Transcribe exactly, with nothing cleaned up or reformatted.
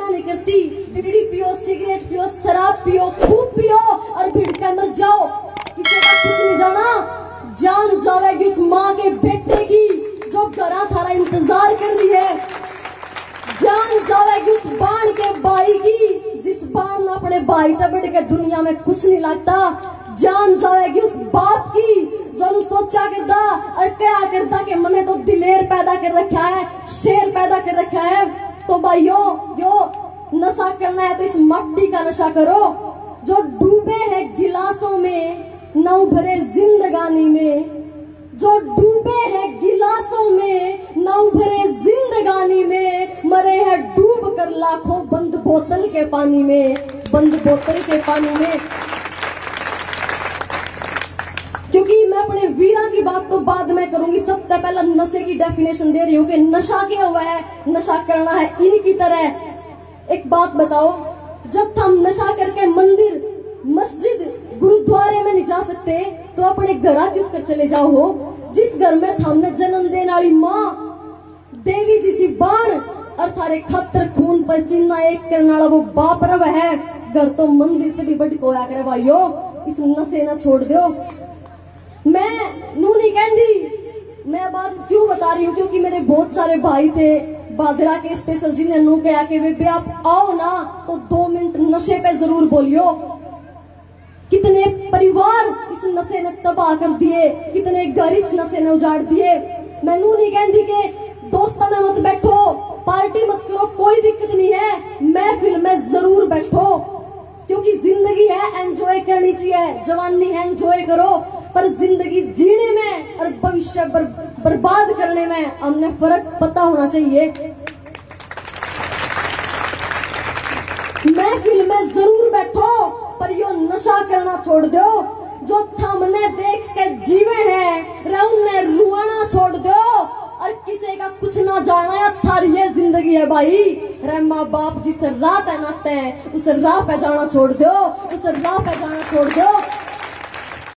नहीं करती। बीड़ी पियो, सिगरेट पियो, शराब पियो, खूब पियो और भिड़ के मर जाओ, किसी का कुछ नहीं जाना। जान जावेगी उस माँ के बेटे की जो घरा थारा इंतजार कर रही है। जान जावेगी उस बाण के भाई की जिस बाण में अपने भाई से बढ़ के दुनिया में कुछ नहीं लगता। जान जाएगी उस बाप की जो सोचा करता और क्या करता कि मैंने तो दिलेर पैदा कर रखा है, शेर पैदा कर रखा है। तो भाइयों, यो नशा करना है तो इस मट्टी का नशा करो जो डूबे हैं गिलासों में, न उभरे जिंदगानी में। जो डूबे हैं गिलासों में, न उभरे जिंदगानी में, मरे हैं डूब कर लाखों बंद बोतल के पानी में, बंद बोतल के पानी में। क्योंकि मैं अपने वीरा की बात तो बाद में करूंगी, सबसे पहले नशे की डेफिनेशन दे रही हूँ कि नशा क्या हुआ है। नशा करना है इनकी तरह। एक बात बताओ, जब हम नशा करके मंदिर, मस्जिद, गुरुद्वारे में नहीं जा सकते तो अपने घर क्यों कर चले जाओ हो। जिस घर में हमने जन्म देने वाली माँ देवी जी सी बाण और थारे खतर खून पसीना एक करने वाला वो बाप रव है, घर तो मंदिर से भी बड़ी कोया करे। भाइयों, इस नशे ना छोड़ दो। मैं नू नहीं कहती, मैं बात क्यों बता रही हूँ क्योंकि मेरे बहुत सारे भाई थे बादरा के स्पेशल जिन्हें नू कहा कि बेबे आप आओ ना तो दो मिनट नशे पे जरूर बोलियो। कितने परिवार इस नशे ने तबाह कर दिए, कितने घर इस नशे ने उजाड़ दिए। मैं नू नहीं कहती कि दोस्तों में मत बैठो, पार्टी मत करो, कोई दिक्कत नहीं है, महफिल में जरूर बैठो क्योंकि जिंदगी है, एंजॉय करनी चाहिए। जवानी है, एंजॉय करो, पर जिंदगी जीने में और भविष्य बर, बर्बाद करने में हमने फर्क पता होना चाहिए। महफिल में जरूर बैठो पर यो नशा करना छोड़ दो। जो थमने देख के जीवे हैं रौने रुआना छोड़ दो और किसी का कुछ ना जाना थार ये जिंदगी है भाई। रे माँ बाप जिस राह पे नाते हैं उस राह पे जाना छोड़ दो, उस राह पे जाना छोड़ दो।